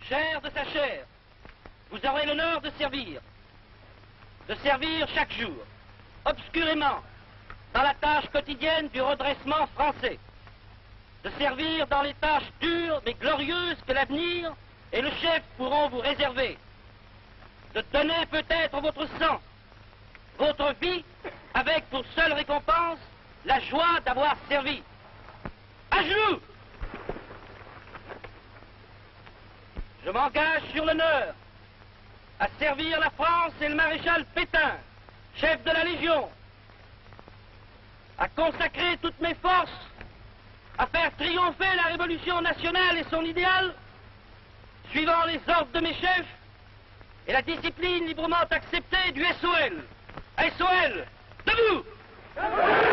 chair de sa chair, vous aurez l'honneur de servir chaque jour, obscurément, dans la tâche quotidienne du redressement français, de servir dans les tâches dures mais glorieuses que l'avenir et le chef pourront vous réserver, de donner peut-être votre sang, votre vie, avec pour seule récompense la joie d'avoir servi. À genoux! Je m'engage sur l'honneur à servir la France et le maréchal Pétain, chef de la Légion, à consacrer toutes mes forces à faire triompher la Révolution nationale et son idéal, suivant les ordres de mes chefs et la discipline librement acceptée du SOL. SOL, debout!